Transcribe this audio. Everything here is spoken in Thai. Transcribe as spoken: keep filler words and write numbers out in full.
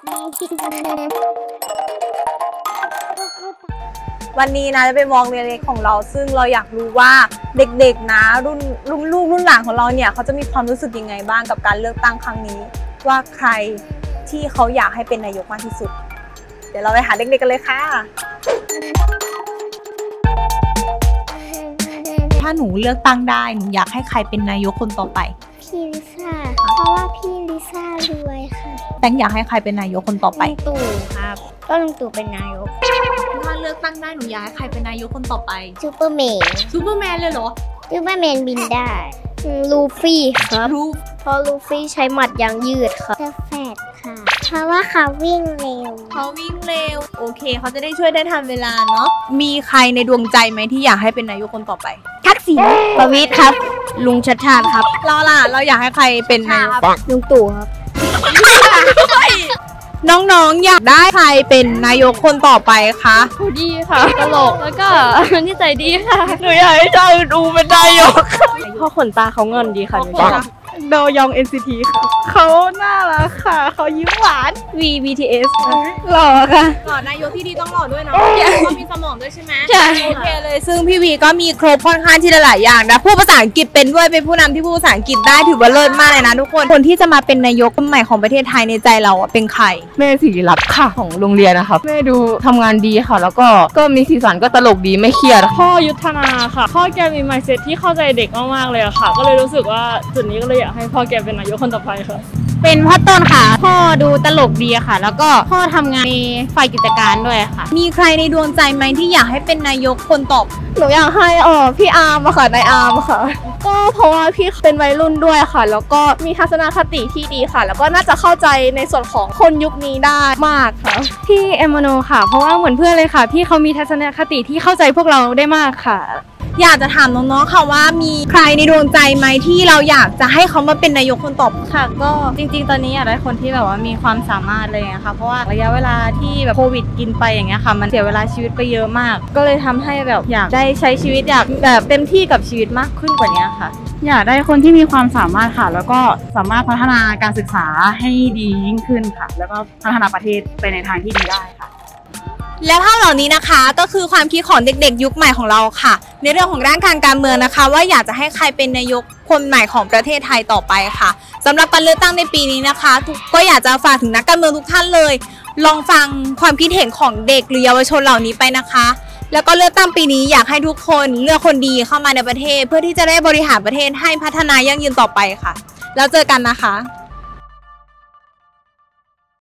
วันนี้นะจะเป็นวอล์กเล็กๆของเราซึ่งเราอยากรู้ว่าเด็กๆนะรุ่นรุ่นลูกรุ่นหลานของเราเนี่ยเขาจะมีความรู้สึกยังไงบ้างกับการเลือกตั้งครั้งนี้ว่าใครที่เขาอยากให้เป็นนายกมากที่สุดเดี๋ยวเราไปหาเด็กๆกันเลยค่ะถ้าหนูเลือกตั้งได้หนูอยากให้ใครเป็นนายกคนต่อไปพี่ลิซ่าเพราะว่าพี่ลิซ่ารวยค่ะแตงอยากให้ใครเป็นนายกคนต่อไปลุงตู่ครับก็ลุงตู่เป็นนายกถ้าเลือกตั้งได้หนูอยากให้ใครเป็นนายกคนต่อไปซูเปอร์แมนซูเปอร์แมนเลยเหรอซูเปอร์แมนบินได้ลูฟี่ครับเพราะลูฟี่ใช้หมัดยางยืดครับเดอะแฟตค่ะเพราะว่าเขาวิ่งเร็วเขาวิ่งเร็วโอเคเขาจะได้ช่วยได้ทันเวลาเนาะมีใครในดวงใจไหมที่อยากให้เป็นนายกคนต่อไปทักษิณประวิตรครับลุงชัดชาติครับเราล่ะเราอยากให้ใครเป็นนายกลุงตู่ครับน้องๆอยากได้ใครเป็นนายกคนต่อไปคะผู้ดีค่ะตลกแล้วก็นิสัยดีค่ะหนูอยากให้เจ้าดูเป็นนายกพ่อขนตาเขาเงินดีค่ะโดยอง เอ็น ซี ที ค่ะเขาน่ารักค่ะเขายิ้มหวานวี บี ที เอสหล่อค่ะหล่อนายกที่ดีต้องหล่อด้วยเนาะเขามีสมองด้วยใช่ไหมใช่โอเคเลยซึ่งพี่วีก็มีครบค่อนข้างที่จะหลายอย่างนะพูดภาษาอังกฤษเป็นด้วยเป็นผู้นำที่พูดภาษาอังกฤษได้ถือว่าเลิศมากเลยนะทุกคนคนที่จะมาเป็นนายกคนใหม่ของประเทศไทยในใจเราเป็นใครแม่ศิริรัตน์ค่ะของโรงเรียนนะครับแม่ดูทำงานดีค่ะแล้วก็ก็มีสีสันก็ตลกดีไม่เครียดพ่อยุทธนาค่ะพ่อแกมี mindset ที่เข้าใจเด็กมากๆเลยอะค่ะก็เลยรู้สึกว่าจุดนี้ก็เลยอยากให้พ่อแกเป็นนายกคนต่อไปค่ะเป็นพ่อต้นค่ะพ่อดูตลกดีค่ะแล้วก็พ่อทำงานในฝ่ายกิจการด้วยค่ะมีใครในดวงใจไหมที่อยากให้เป็นนายกคนต่อหนูอยากให้อ๋อพี่อาร์มค่ะนายอาร์มค่ะก็เพราะว่าพี่เป็นวัยรุ่นด้วยค่ะแล้วก็มีทัศนคติที่ดีค่ะแล้วก็น่าจะเข้าใจในส่วนของคนยุคนี้ได้มากค่ะพี่เอมโมโนค่ะเพราะว่าเหมือนเพื่อนเลยค่ะพี่เขามีทัศนคติที่เข้าใจพวกเราได้มากค่ะอยากจะถามน้องๆค่ะว่ามีใครในดวงใจไหมที่เราอยากจะให้เขามาเป็นนายกคนต่อค่ะก็จริงๆตอนนี้อยากได้คนที่แบบว่ามีความสามารถเลยนะคะเพราะว่าระยะเวลาที่แบบโควิดกินไปอย่างเงี้ยค่ะมันเสียเวลาชีวิตไปเยอะมากก็เลยทำให้แบบอยากได้ใช้ชีวิตอยากแบบเต็มที่กับชีวิตมากขึ้นกว่านี้ค่ะอยากได้คนที่มีความสามารถค่ะแล้วก็สามารถพัฒนาการศึกษาให้ดียิ่งขึ้นค่ะแล้วก็พัฒนาประเทศไปในทางที่ดีได้ค่ะและภาพเหล่านี้นะคะก็คือความคิดของเด็กๆยุคใหม่ของเราค่ะในเรื่องของด้านการการเมืองนะคะว่าอยากจะให้ใครเป็นนายกคนใหม่ของประเทศไทยต่อไปค่ะสำหรับการเลือกตั้งในปีนี้นะคะก็อยากจะฝากถึงนักการเมืองทุกท่านเลยลองฟังความคิดเห็นของเด็กหรือเยาวชนเหล่านี้ไปนะคะแล้วก็เลือกตั้งปีนี้อยากให้ทุกคนเลือกคนดีเข้ามาในประเทศเพื่อที่จะได้บริหารประเทศให้พัฒนายั่งยืนต่อไปค่ะแล้วเจอกันนะคะ